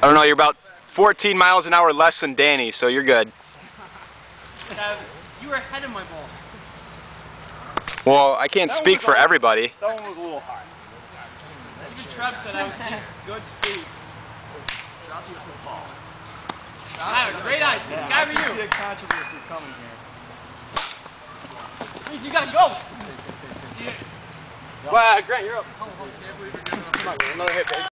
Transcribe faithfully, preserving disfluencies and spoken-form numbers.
I don't know, you're about fourteen miles an hour less than Danny, so you're good. Uh, you were ahead of my ball. Well, I can't That speak for everybody. That one was a little high. Even Trev said I was good speed. I have a great eye. It's guy for you. I see a controversy coming here. You gotta go. Yeah. Well, Grant, you're up. Come on, another hit, baby.